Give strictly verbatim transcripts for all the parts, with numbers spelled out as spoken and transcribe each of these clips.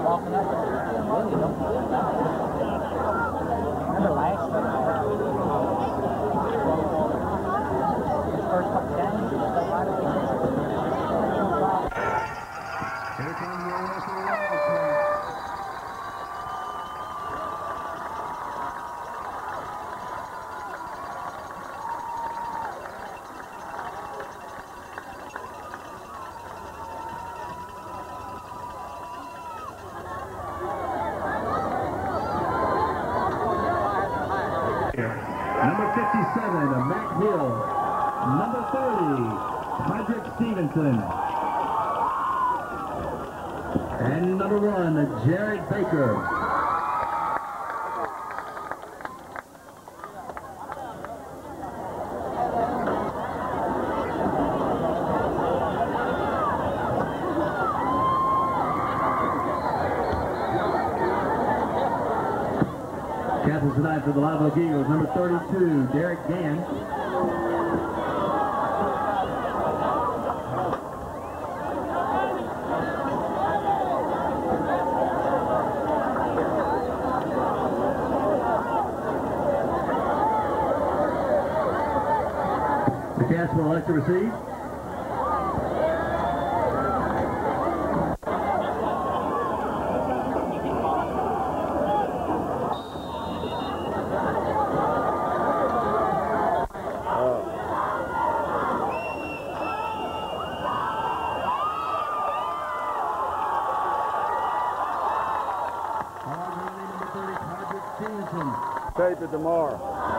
Remember last year? His first couple games, he was so right at the end. Here comes the University of Wildcats. Number fifty-seven, Matt Hill. Number thirty, Patrick Stevenson. And number one, Jared Baker. Captain tonight for the Live Oak Eagles, number thirty-two, Derek Gann. The Cats will elect to receive. Tape it tomorrow.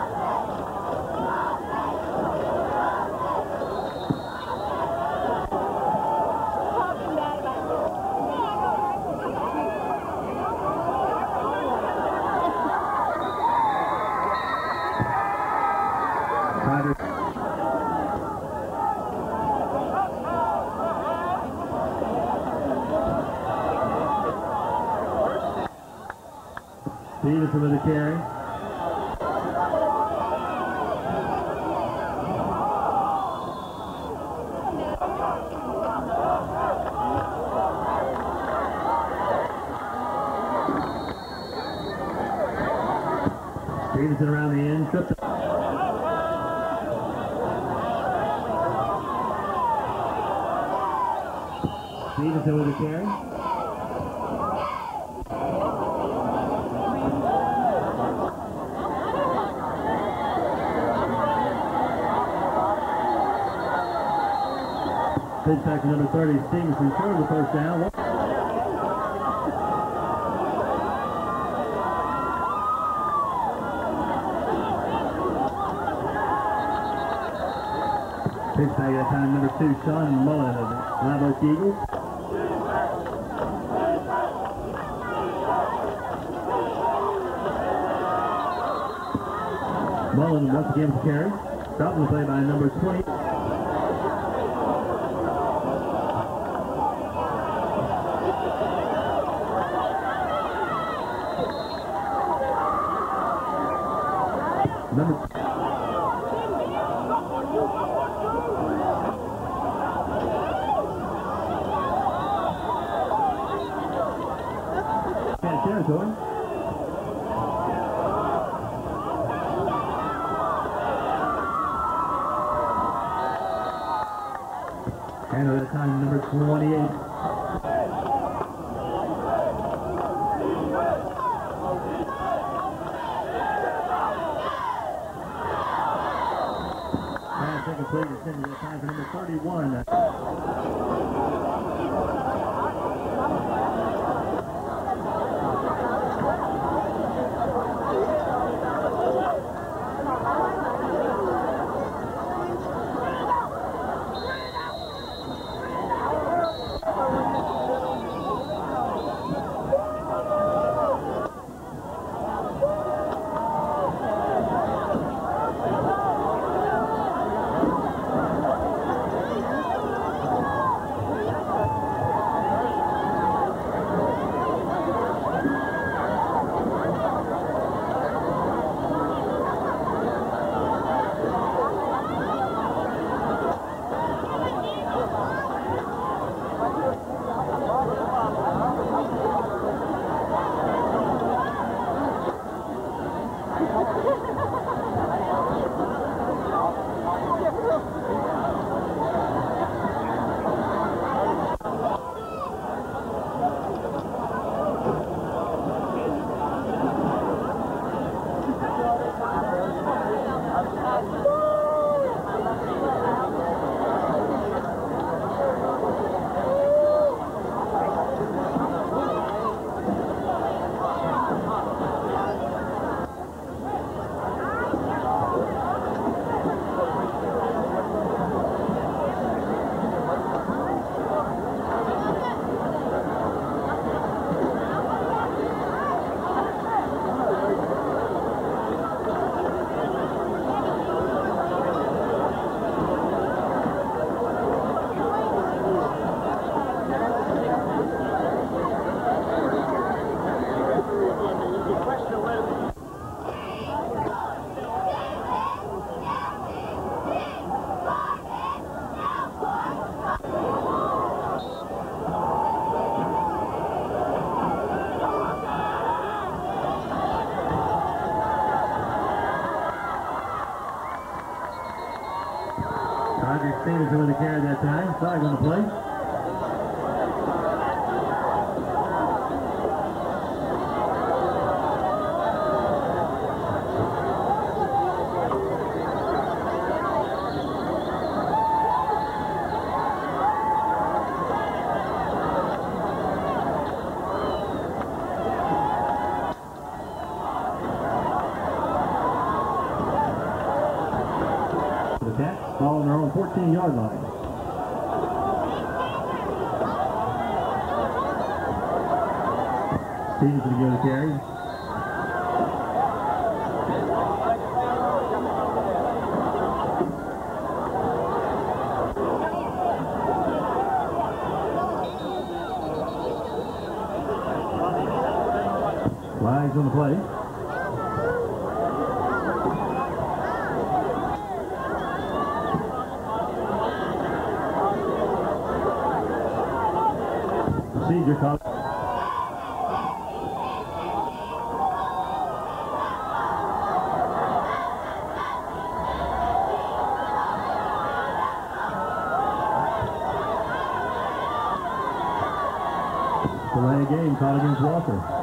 Stevenson with the carry. Stevenson around the end, tripped. Stevenson with the carry. Pitch back to number thirty, Stevenson short of the first down. Pitch back that time, number two, Sean Mullen of the Live Oak Eagles. Mullen once again with the carry. Stopped the play by number twenty. Number territory. And at the time, number twenty-eight. Complete extended that time for number thirty-one. fourteen-yard line. Stevenson to go to carry. Flags on the play. Procedure call. Delay game called against Walker.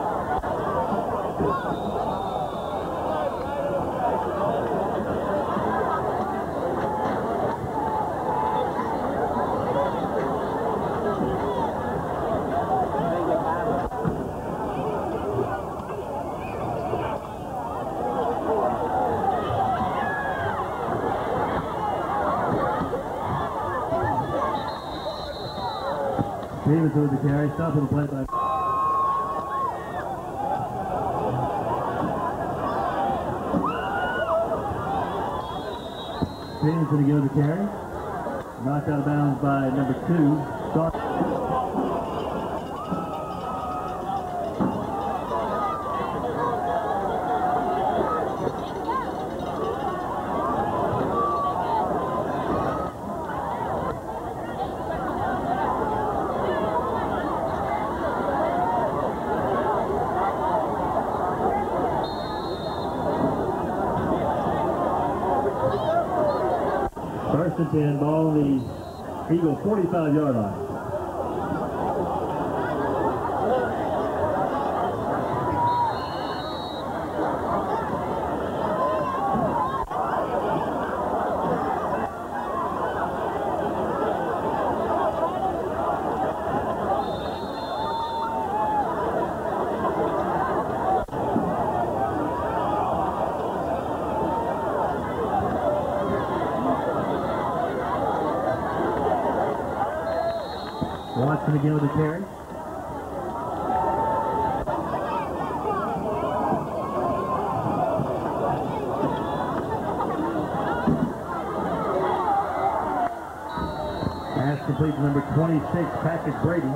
Stevenson with the carry, stopping the play by Stevenson to go to the carry. Knocked out of bounds by number two. Start. First and ten, ball on the Eagle forty-five-yard line. Watson again with the carry. Pass complete to number twenty-six, Patrick Brady.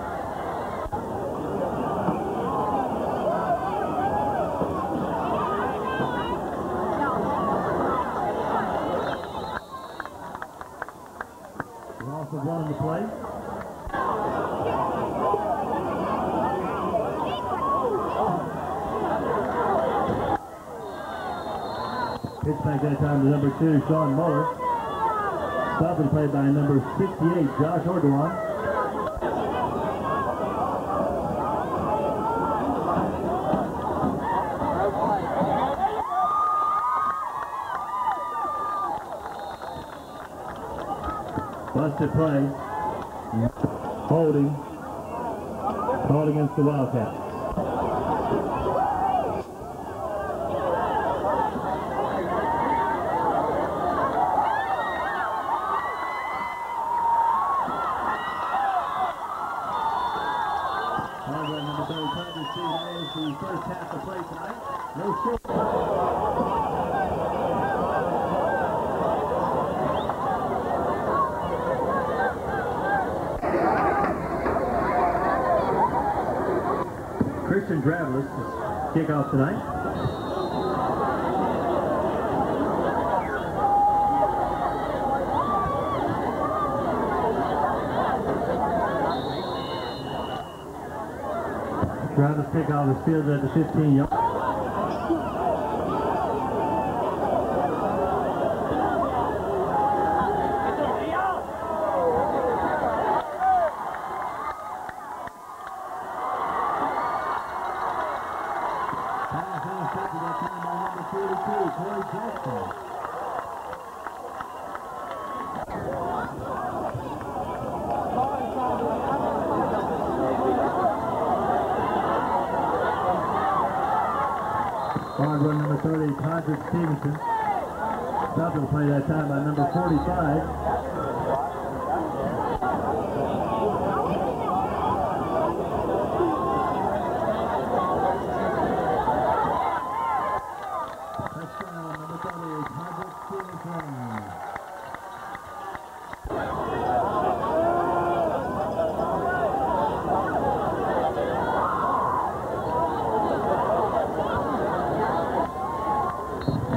Loss of one on the play. Pitch back that time to number two, Sean Muller. Stop and play by number sixty-eight, Josh Orderon. Busted play. Holding. Called against the Wildcats. The first half of play tonight. No score. Christian Dravelis kickoff tonight. Travis pick off the field at the fifteen yard. Pass intercepted that time by number forty-two, Corey Jackson. Hard run number thirty, Patrick Stevenson. Stopping the play that time by number forty-five,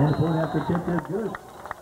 And the point after tip is good.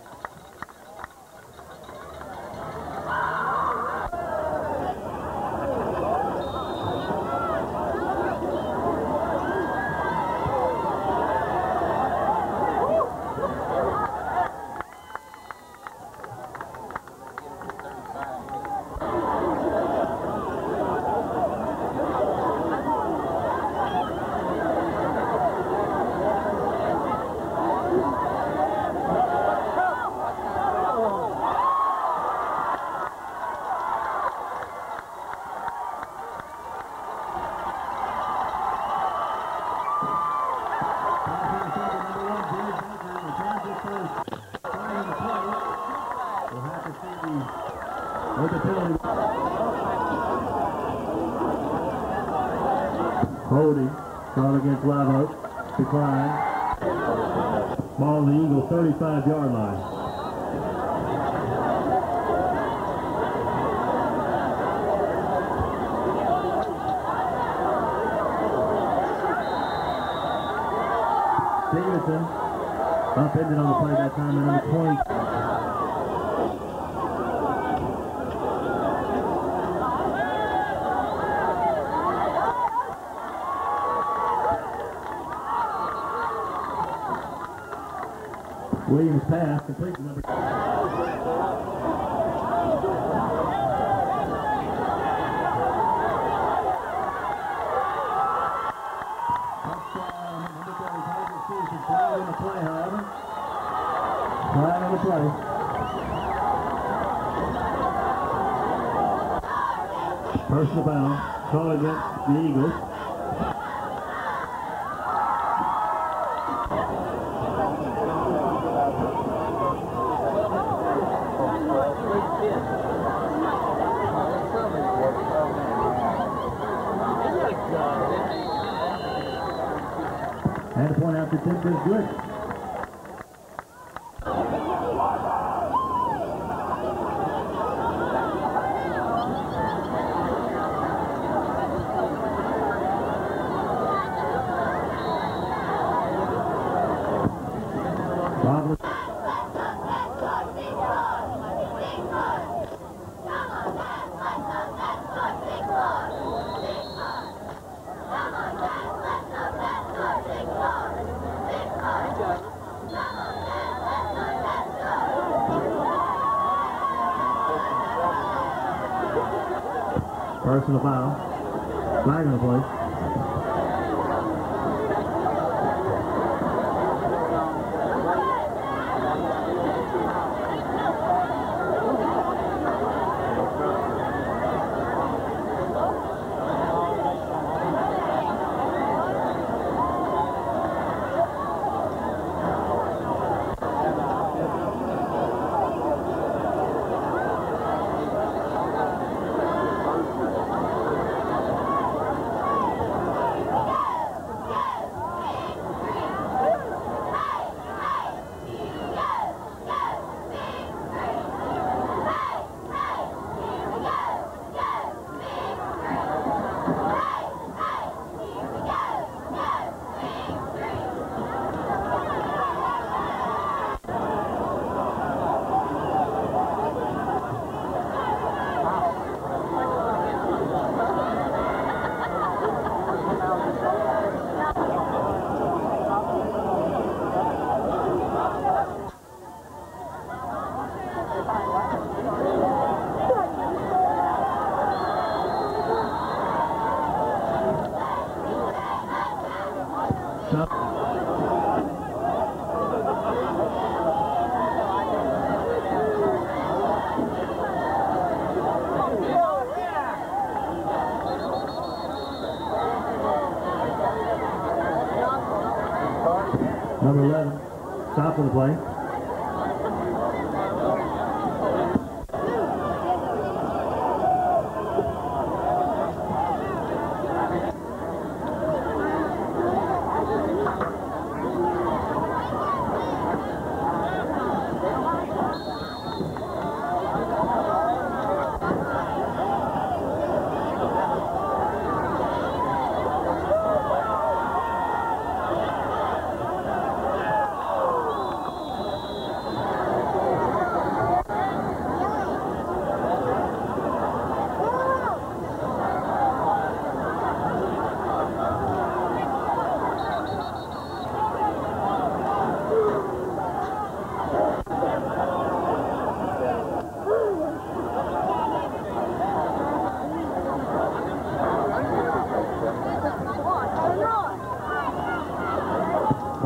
Holding, foul against Live Oak, decline. Ball on the Eagle thirty-five yard line. Stevenson, upended on the play that time at number twenty. Williams pass complete to number. Touchdown, number thirty, Tiger Stevenson. Flag on the play, however. Flag on the play. Personal foul. Call against the Eagles. And a point after tip is good. Roberts. Personal foul. Flag on the play. Number eleven, stop on the play.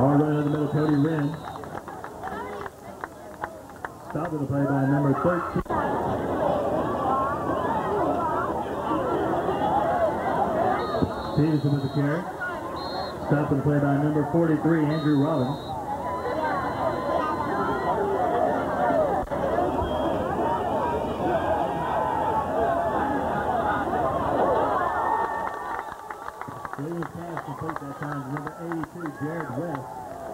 Hard run in the middle, Cody Wren. Stopping the play by number thirteen. Stevenson with the carry. Stopping the play by number forty-three, Andrew Robbins. Leading pass complete that time to number eighty-two, Jared West.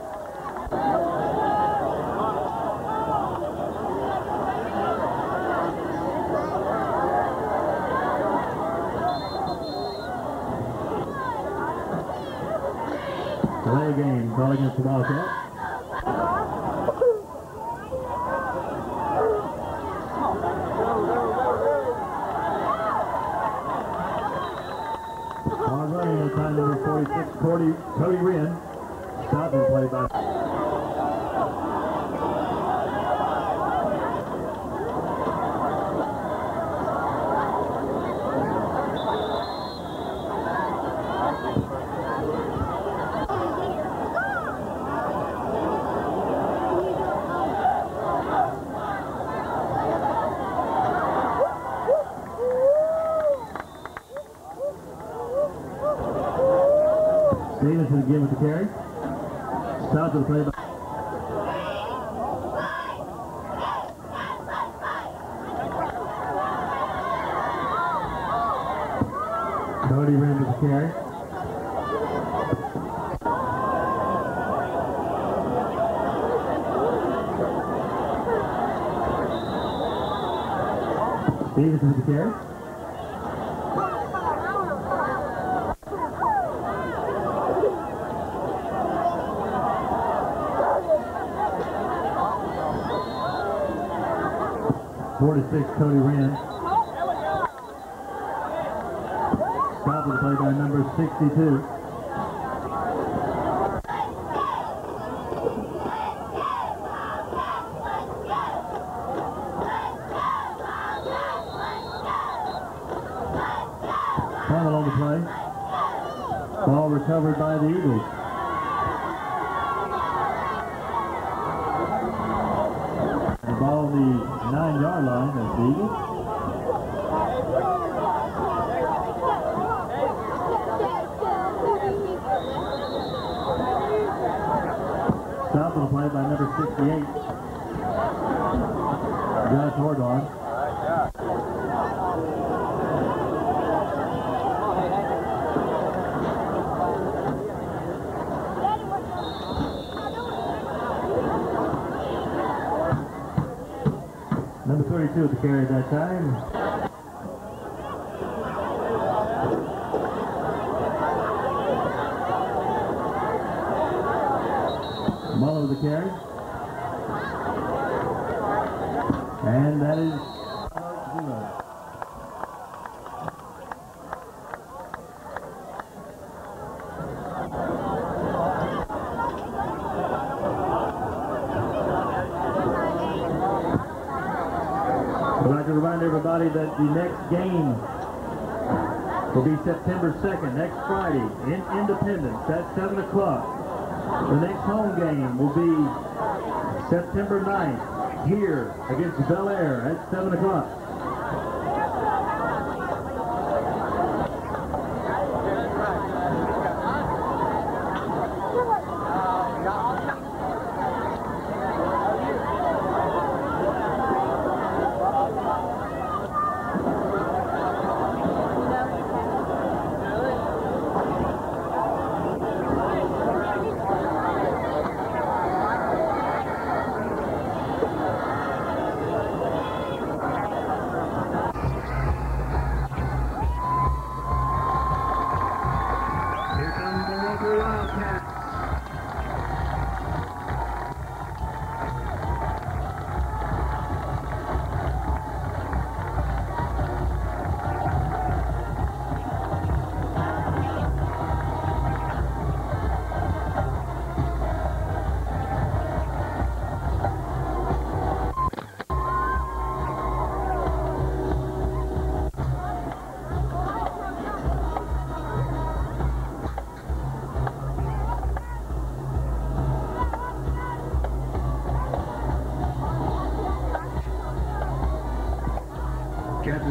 Delay game, ball against the Wildcats. Hard running at time number forty-six, Cody, Cody Wren. Stopping play by Stevenson again with the carry. Stop to the play by Cody Wren with the carry. Stevenson with the carry. forty-six, Cody Wren. Stop to the play by number sixty-two. Final on the play. Ball recovered by the Eagles. The ball on the nine-yard line of the Eagles. Stop on the play by number sixty-eight, Josh Hordon. Number thirty-two at the carry at that time. Muller with the carry. And that is zero. I'd like to remind everybody that the next game will be September second, next Friday, in Independence at seven o'clock. The next home game will be September ninth, here against Bel Air at seven o'clock.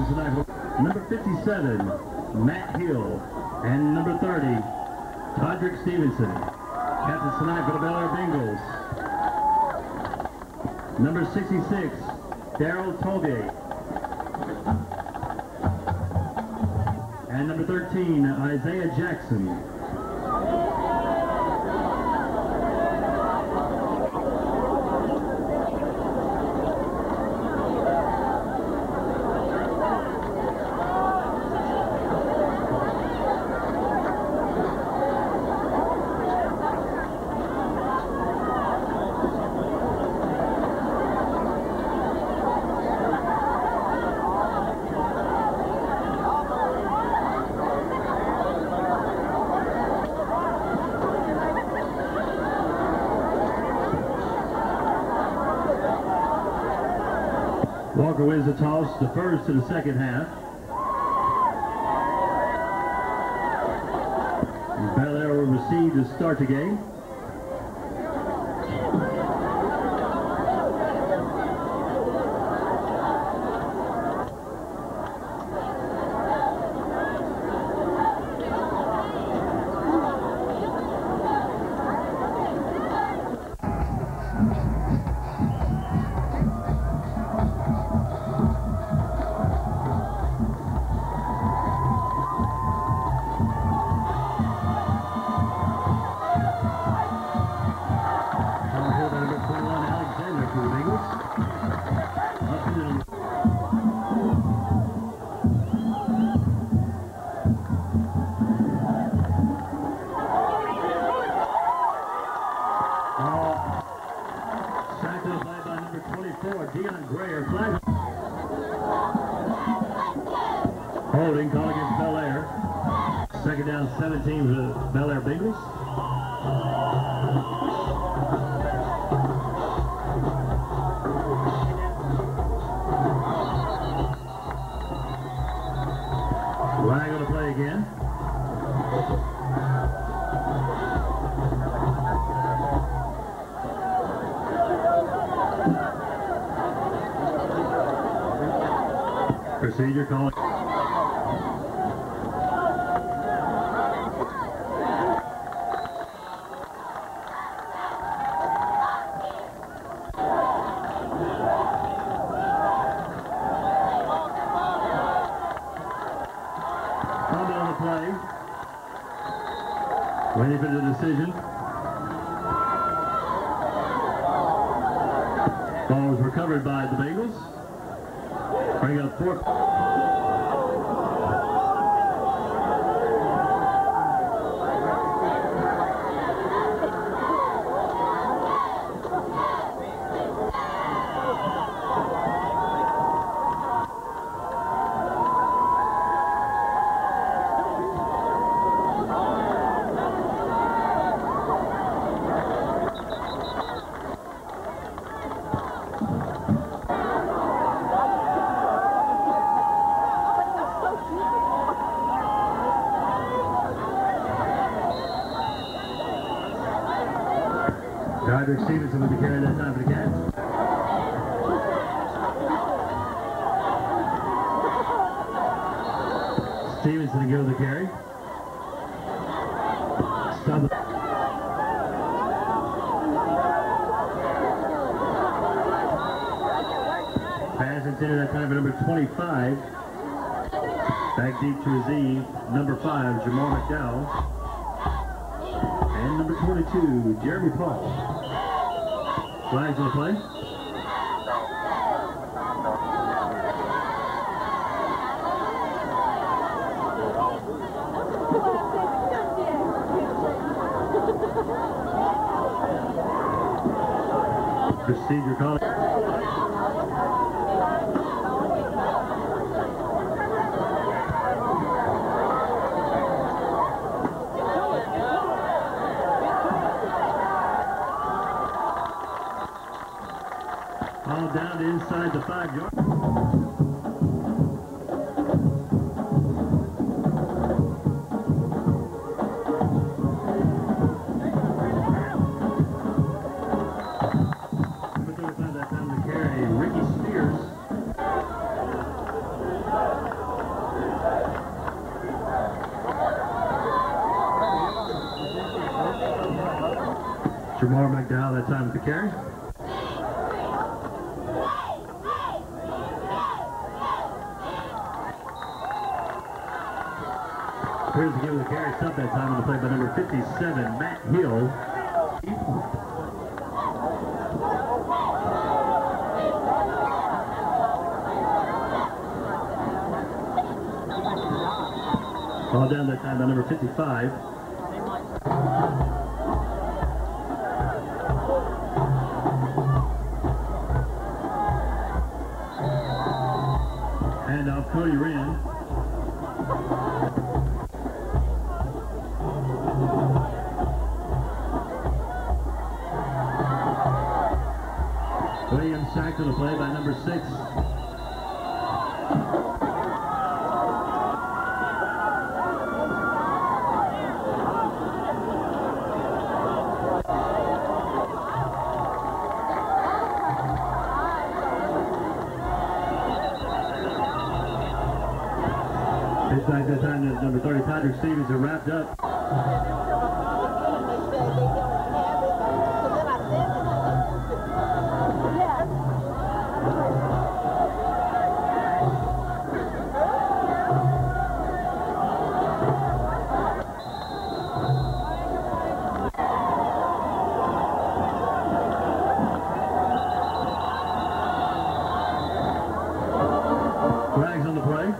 tonight. Number fifty-seven, Matt Hill. And number thirty, Todrick Stevenson. Captains tonight for the Bel Air Bengals. Number sixty-six, Daryl Tolgate. And number thirteen, Isaiah Jackson. Walker wins the toss, defers to the second half. Bel Air will receive to start the game. Holding call against Bel Air. Second down, seventeen for the Bel Air Bengals. Flag on the play again. Procedure call. Waiting for the decision. Ball was recovered by the Bengals. Bring up fourth. Todrick Stevenson will be carrying that time for the Cats. Stevenson to go to the carry. Stop the pass intended that time for number twenty-five. Back deep to receive number five, Jamal McDowell. And number twenty-two, Jeremy Paul. Flags on the play. Procedure call. All down to inside the five yard. Number thirty-five that time to carry, Ricky Spears. Jamar McDowell that time with the carry. Appears to give the carry stop that time on the play by number fifty-seven, Matt Hill. Ball down that time by number fifty-five. Handoff, Cody Wren. Williams sacked on the play by number six. Pitch back that time to number thirty, Patrick Stevens, are wrapped up. Flags on the play.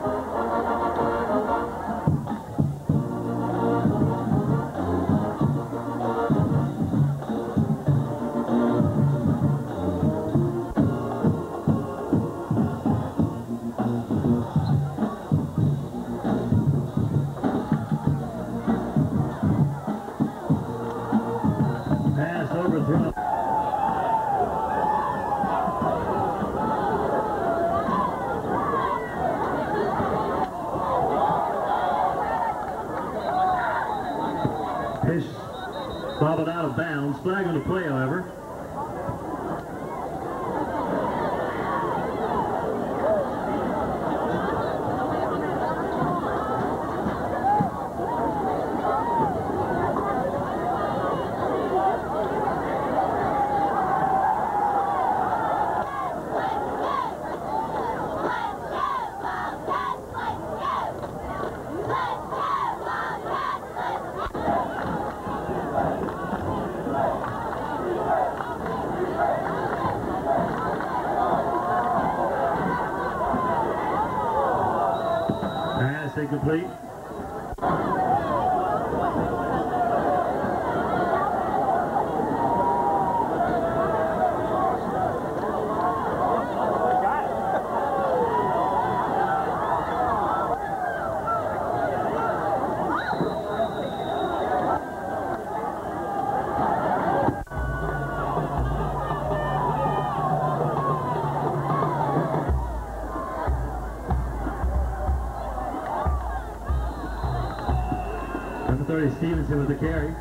Pass overthrown. Pitch bobbled out of bounds. Flag on the play, however. Pass incomplete. Number thirty, Stevenson with the carry.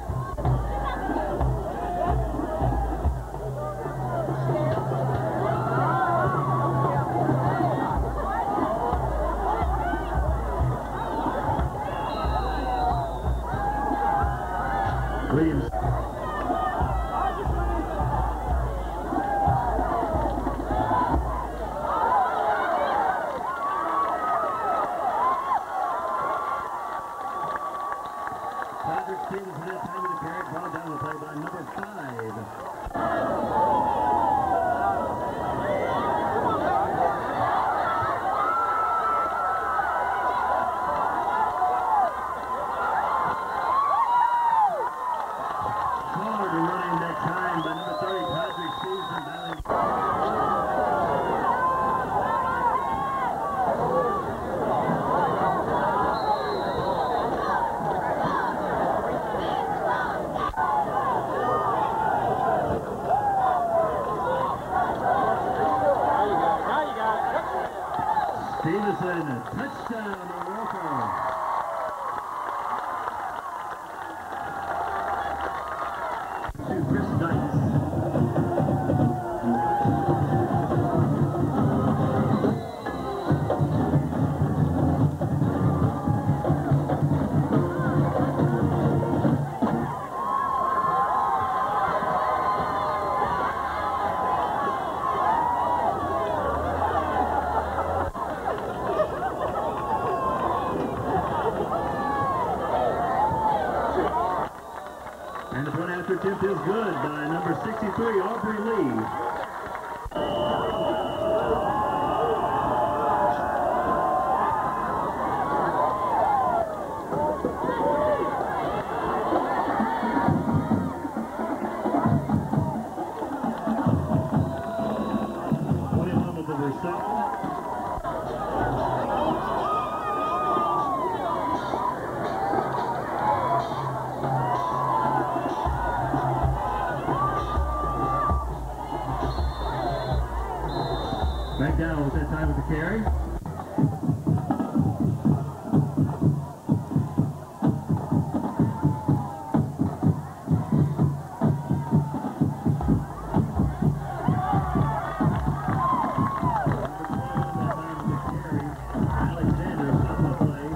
Williams. Patrick Stevens with that time of the carry, ball down the play by number five. Hard running that time by number thirty, Patrick Stevenson. Now you got it. After attempt is good by number sixty-three, Aubrey Lee. twenty-one with the reception. McDowell with that time with the carry. Alexander on the play.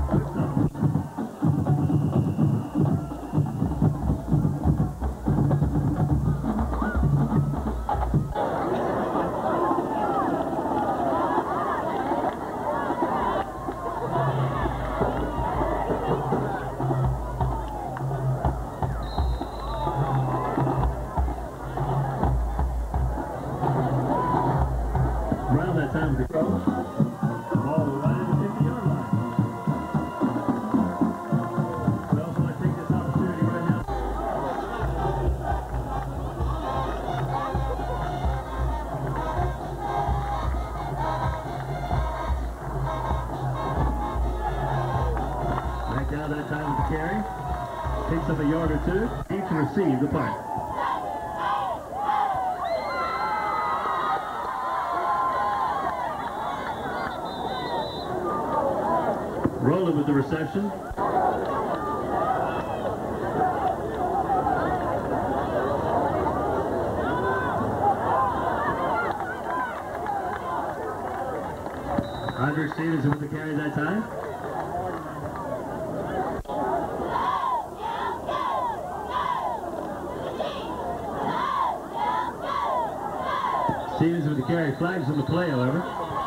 Around that time to throw. Ball right at the fifty-yard line. We also want to take this opportunity right now. Back down that time with the carry. Picks up a yard or two. Each to receive the punt. Rolling with the reception. Andre Stevenson with the carry that time. Stevens with the carry. Flags on the play, however.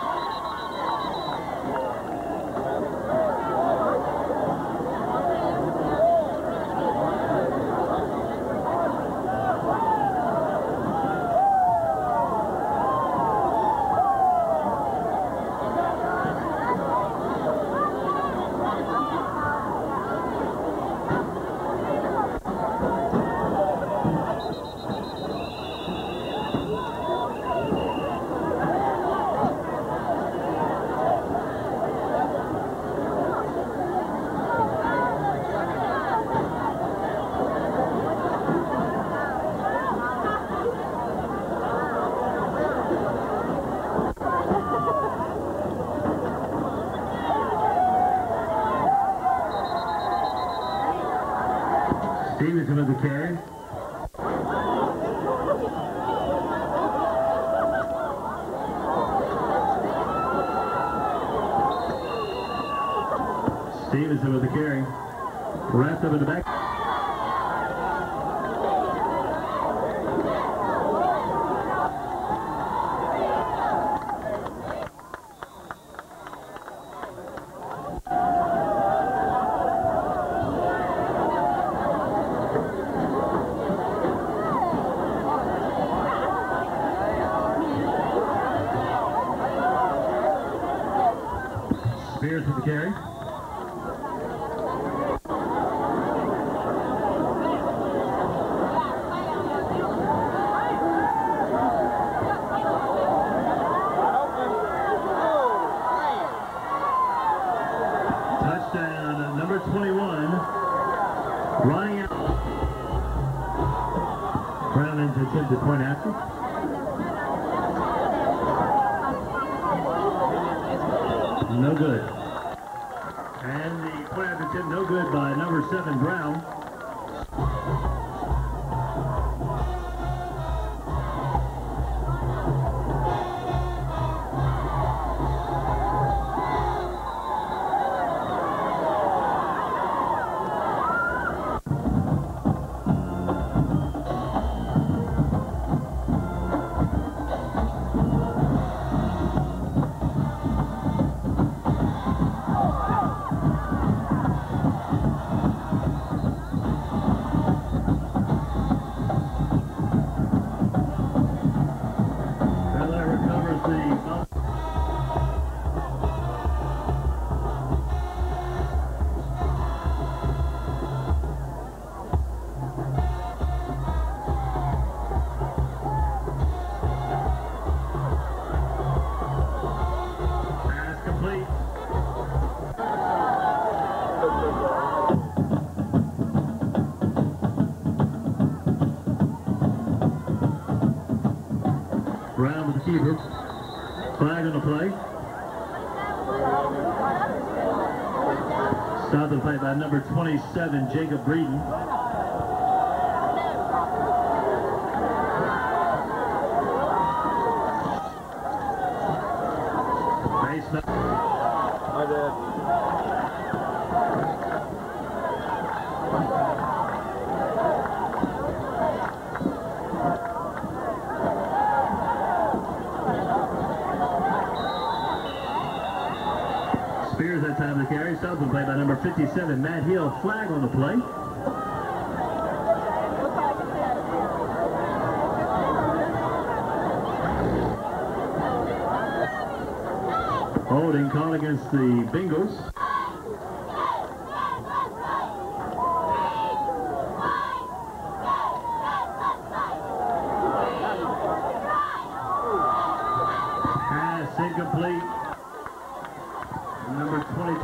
Stevenson with the carry. Stevenson with the carry. Wrapped up in the back. Spears with the carry. Touchdown, number twenty-one, running out. Brown into attempted point after. No good. And the point after attempt no good by number seven, Brown. Flag on the play. Stop the play by number twenty-seven, Jacob Breeden. Base My bad. Spears that time to carry. Stops the play by number fifty-seven, Matt Hill. Flag on the play. Holding call against the Bengals. Pass incomplete. Number twenty.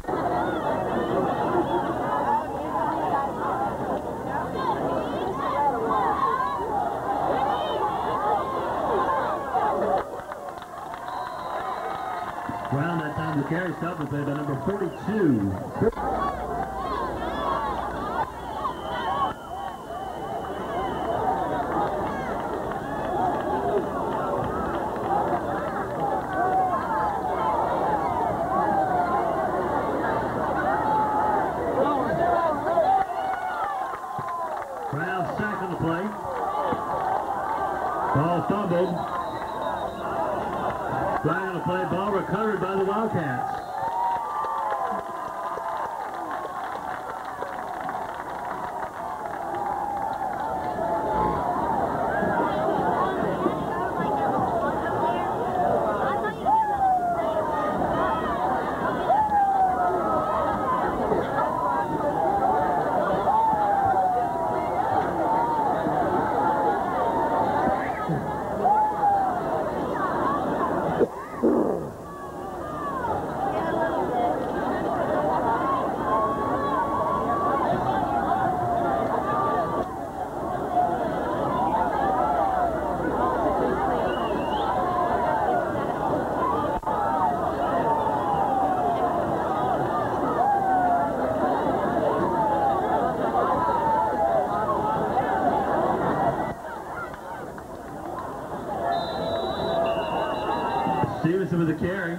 Brown that time to carry. Stop the play by number forty-two. Brown sack on the play. Ball fumbled. Flag on the play. Ball recovered by the Wildcats. Stevenson with the carry.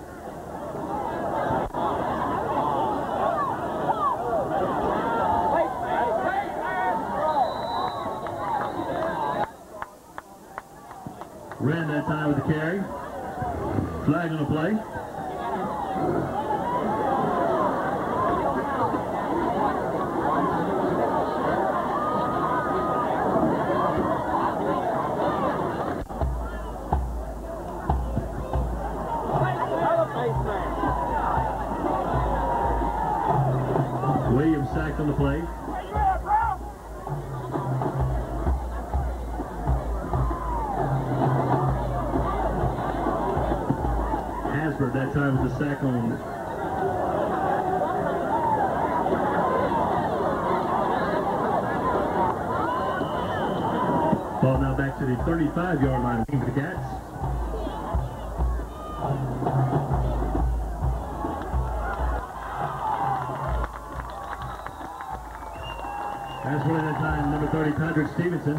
Ran that time with the carry. Flag on the play. Williams sacked on the play. Hasbert that time with the sack on. Ball now back to the thirty-five yard line for the Cats. That's one at a time, number thirty, Patrick Stevenson.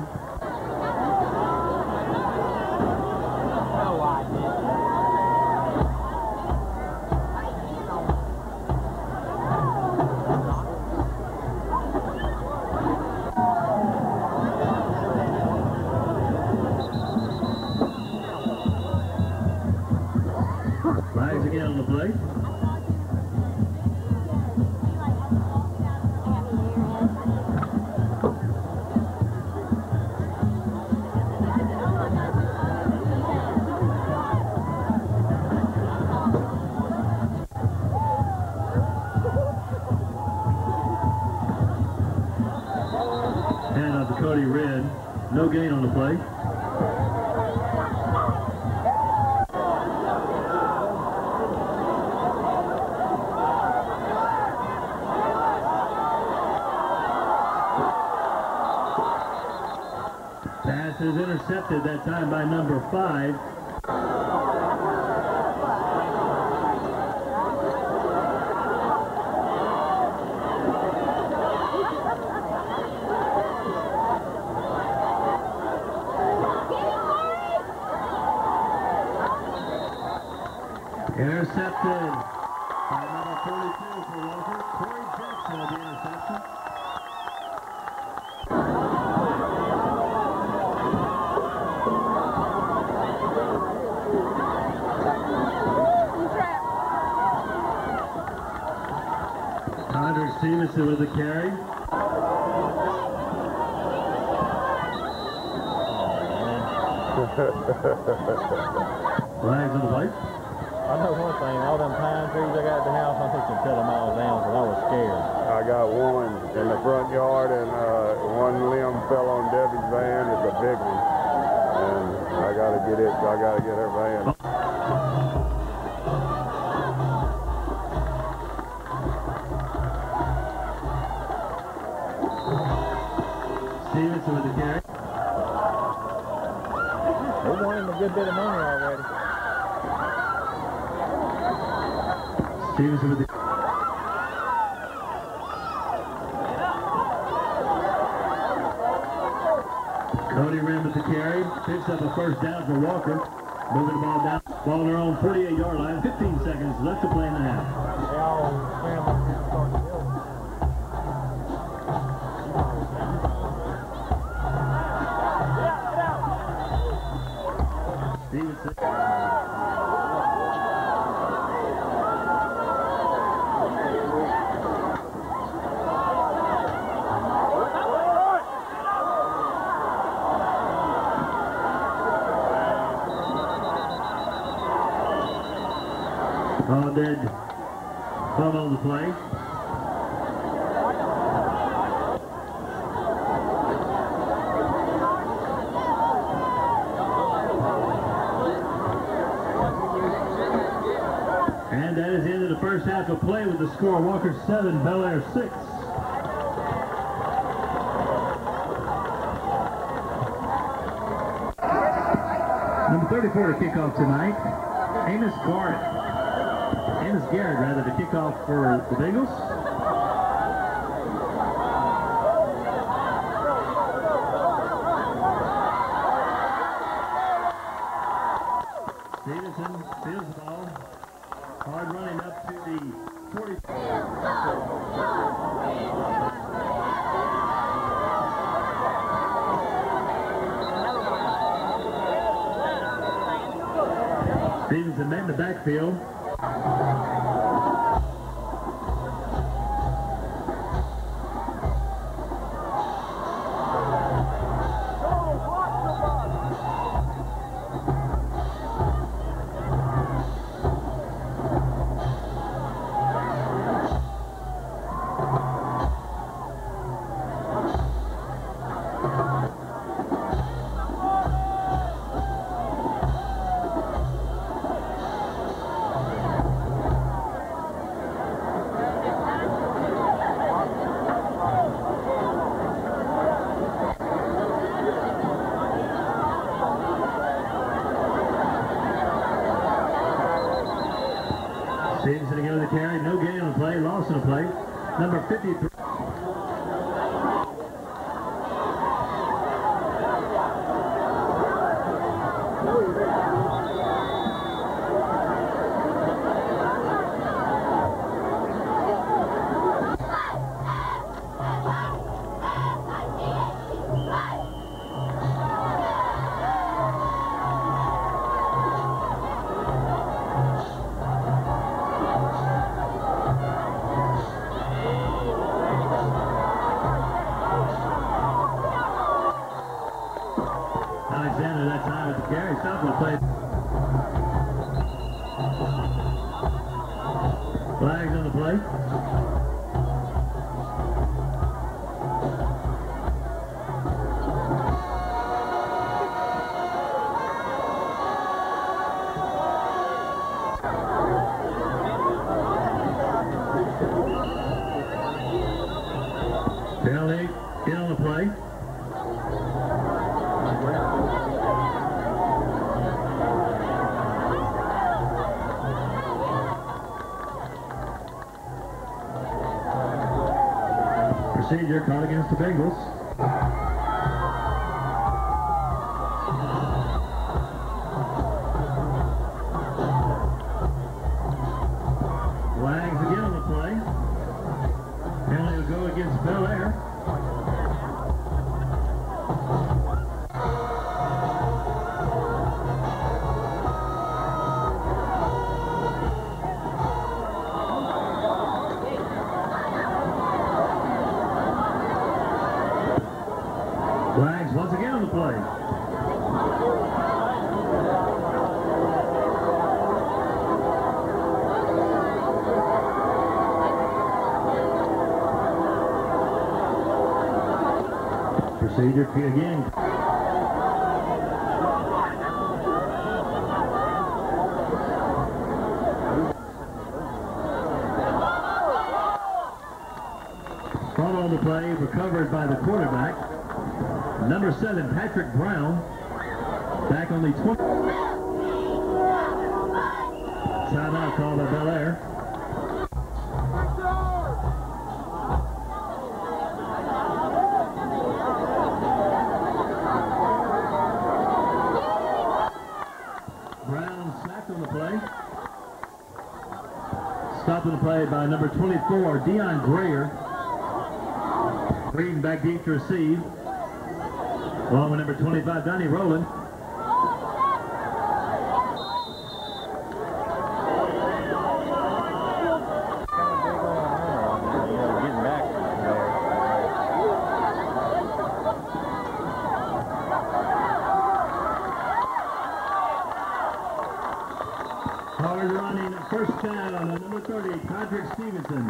Flags again on the play. Cody Red, no gain on the play. Pass is intercepted that time by number five, Intercepted by number forty-two for Walker. Corey Jackson with the interception. Andre Stevenson with the carry. Flags on the plate. I know one thing, all them pine trees I got at the house, I think can cut them all down because I was scared. I got one in the front yard, and uh, one limb fell on Debbie's van. It's a big one, and I got to get it. I got to get her van. Stevenson with the carry. They won him a good bit of money already. Stevenson with the Cody Rim with the carry. Picks up a first down for Walker. Moving the ball down. Ball on their own forty-eight yard line. fifteen seconds left to play in the half. They all scrambled and started to build. Stevenson. Oh, did fumble the play. And that is the end of the first half of play with the score Walker seven, Bel Air six. Number thirty-four to kick off tonight, Amos Garrett. Amos Garrett, rather, to kick off for the Bengals. Stevenson fields the ball. Hard running up to the forty. Stevenson in the backfield. Stevenson again with the carry. No gain on the play. Loss on the play. Number fifty-three. Alexander that time with the carry. Stop the play. Flags on the play. Penalty in on the play. Procedure called against the Bengals. Flags again on the play. Penalty will go against Bel Air. Flags once again on the play. Procedure again. Ball on the play, recovered by the quarterback. Number seven, Patrick Brown, back on the twenty. Timeout called by Bel Air. Brown sacked on the play. Stopped on the play by number twenty-four, Deion Grayer. Green back deep to receive. Along with number twenty-five, Donnie Rowland. Howard running first down on number thirty, Patrick Stevenson.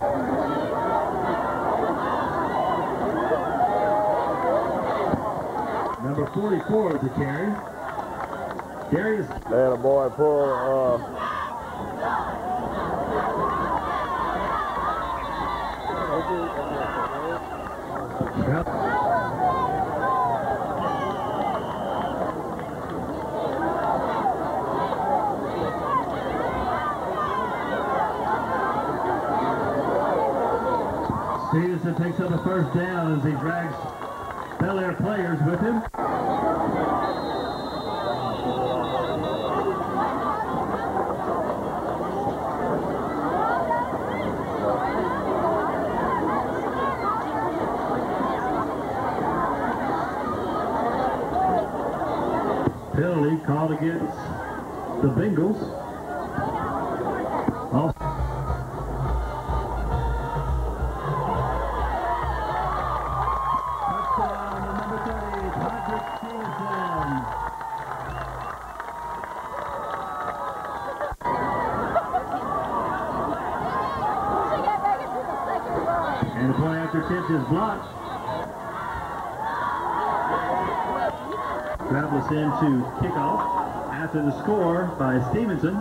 Number forty-four with the carry. Darius. They had a boy pull. Uh, Yep. Stevenson takes up the first down as he drags Bel Air players with him. Penalty called against the Bengals. Also and the point after attempt is blocked. Travel us into kickoff after the score by Stevenson.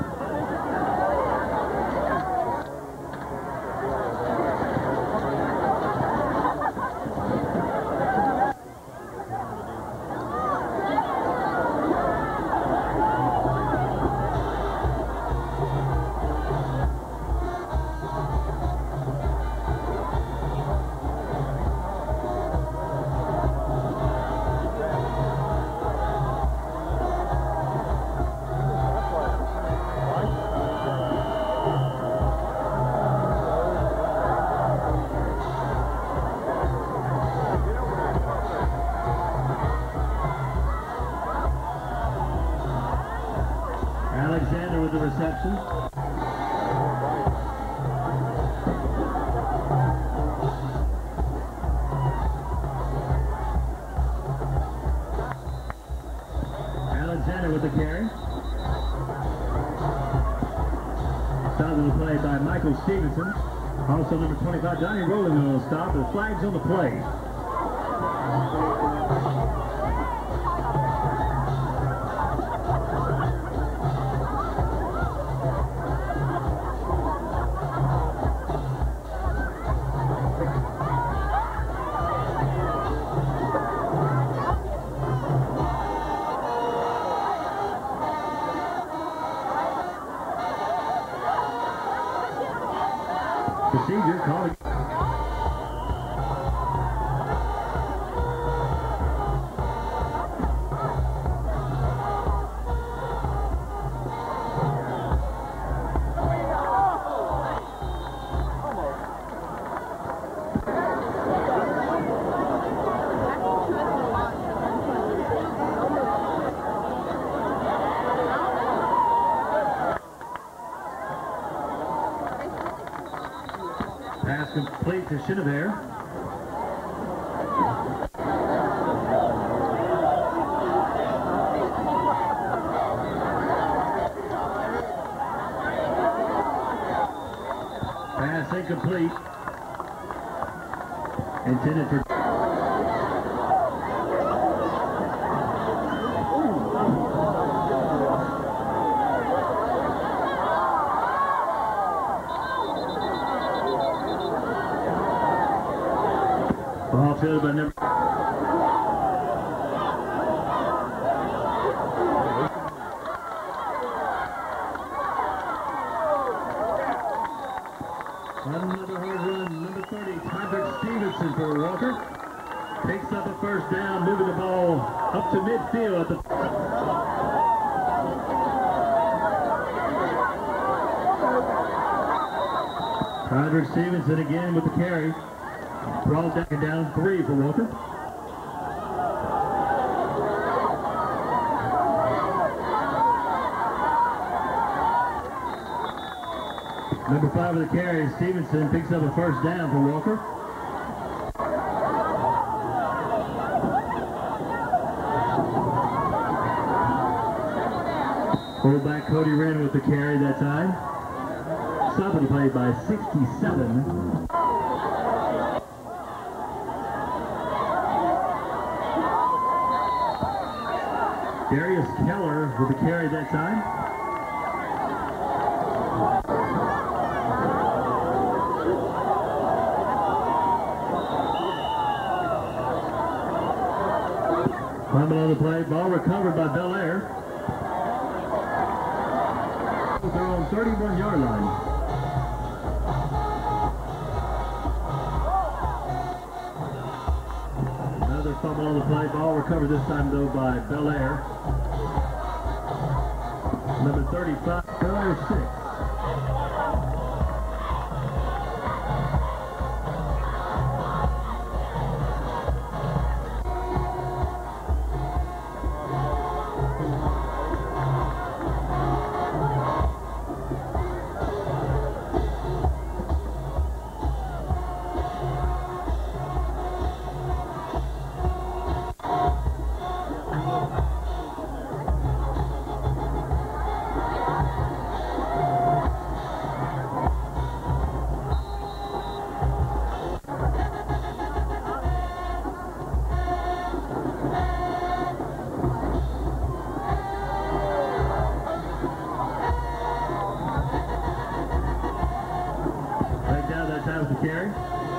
Alexander with the reception. Alexander with the carry. Stopped on the play by Michael Stevenson. Also number twenty-five, Donnie Rowland will stop. The flags on the play. Procedure called. to Chenevert. Pass incomplete. Intended for... Ball fielded by number... Another hard run, number thirty, Patrick Stevenson for Walker. Takes up a first down, moving the ball up to midfield at the... Patrick Stevenson again with the carry. Ball down, down three for Walker. Number five of the carry, Stevenson picks up a first down for Walker. Fullback Cody Wren with the carry that time. Stopping the play by sixty-seven. Darius Keller with the carry that time. Fumble on the play, ball recovered by Bel Air. They're on thirty-one yard line. Another fumble on the play, ball recovered this time though by Bel Air. Number thirty-five, Bel Air six. Carry.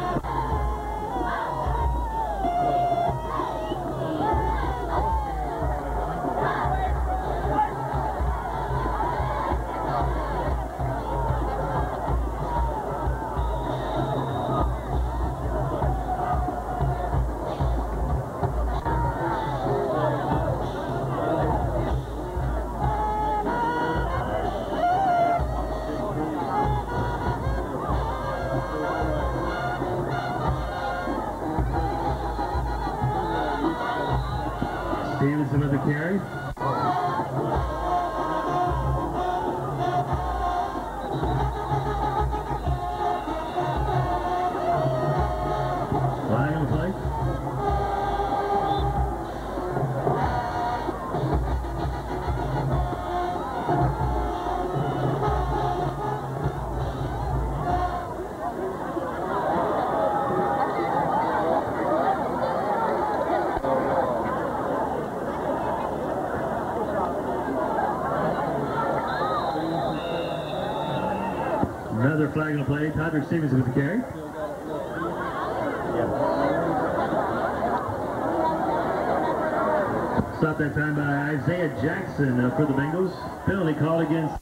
Stevenson with the carry. Flag on the play. Another flag on the play. Patrick Stevenson with the carry. Stopped that time by Isaiah Jackson uh, for the Bengals. Penalty called against...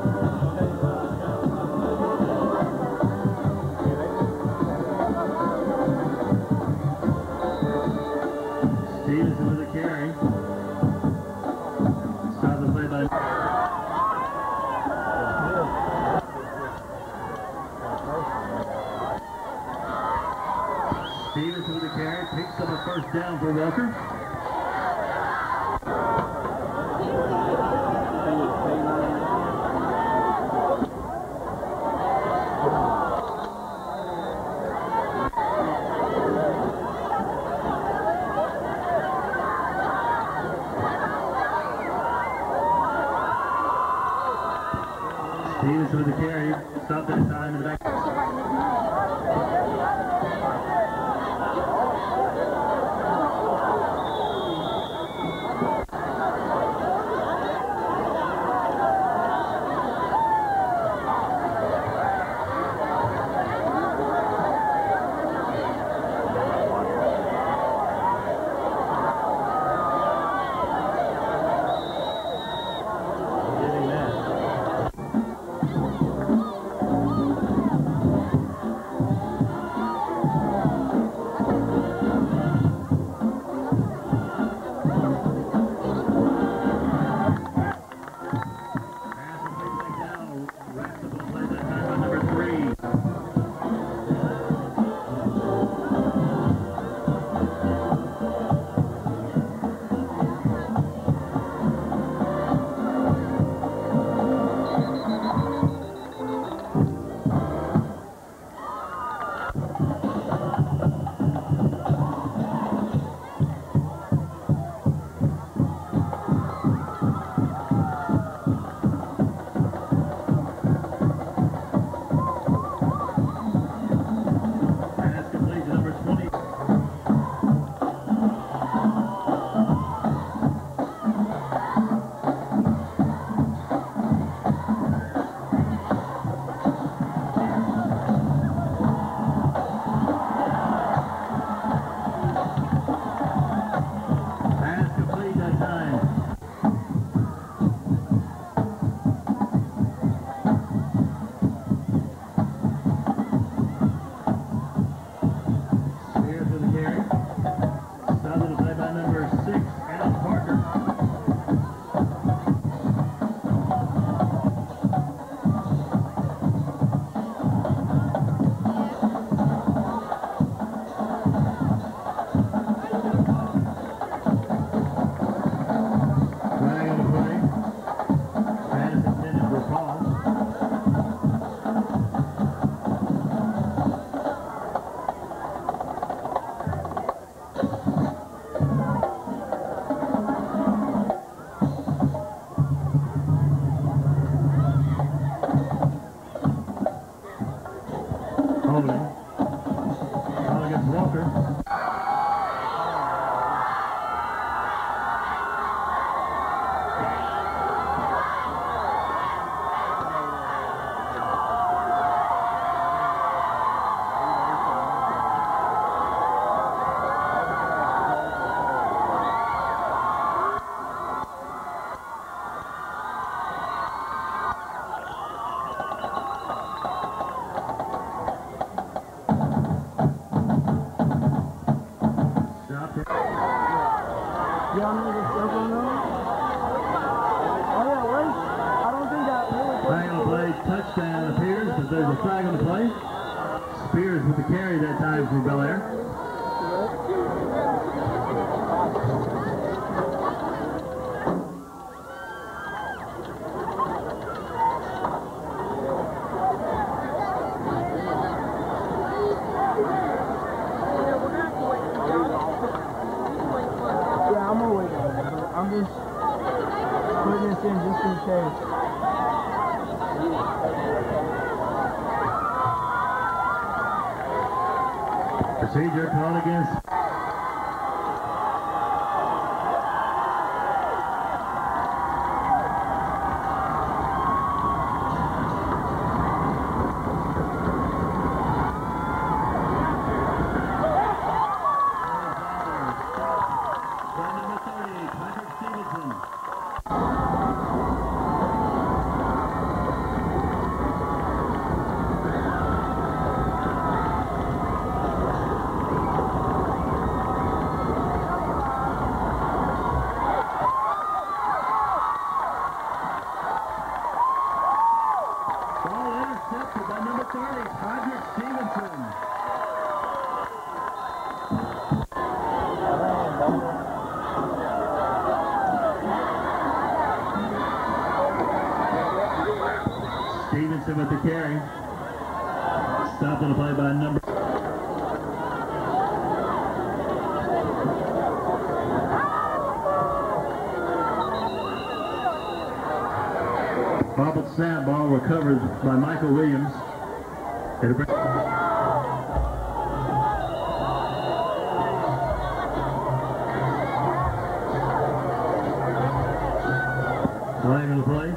Stevenson with the carry. Stopped the play by... Stevenson with the carry, picks up a first down for Walker. Stevenson with the carry. Stop that time in the back. Touchdown appears, but there's a flag on the play. Spears with the carry that time for Bel Air. Yeah, I'm always I'm just putting this in just in case. Procedure called against. Number thirty, Patrick Stevenson. Stevenson with the carry. Stopped on the play by number. Bobbled snap, ball recovered by Michael Williams. It'll bring Flag on the play.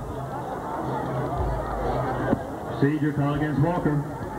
Procedure call against Walker.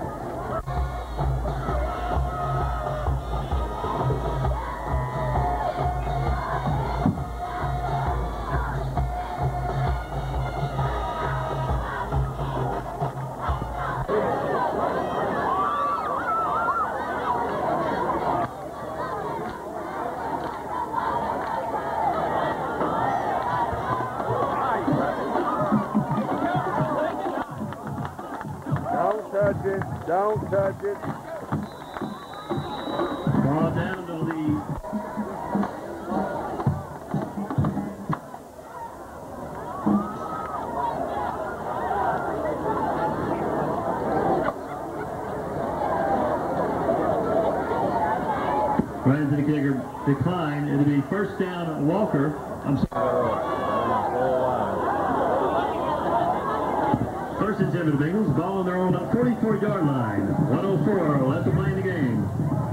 Don't touch it. Don't touch it. Ball down to the right into the kicker decline. It'll be first down Walker. I'm sorry. First and ten for the Bengals. Ball on their own forty-four yard line. one oh four left to play in the game.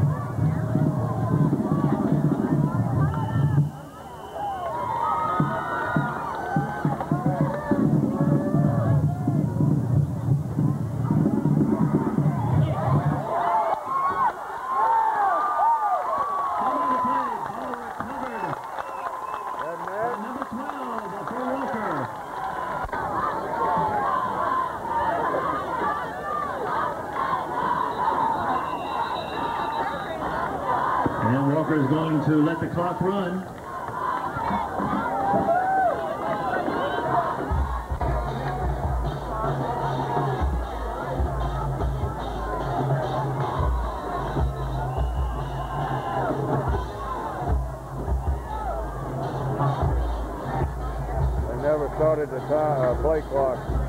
Number twelve for Walker. And Walker is going to let the clock run. They never started the time, uh, play clock.